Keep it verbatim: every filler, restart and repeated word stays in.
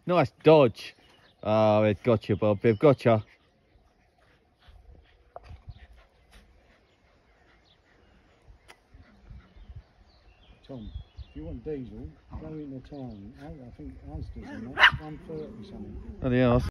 Nice dodge. Oh, they've got you, Bob. They've got you. Tom, if you want diesel, go in the time. I, I think Asda's in that, one thirty something. Oh, yeah.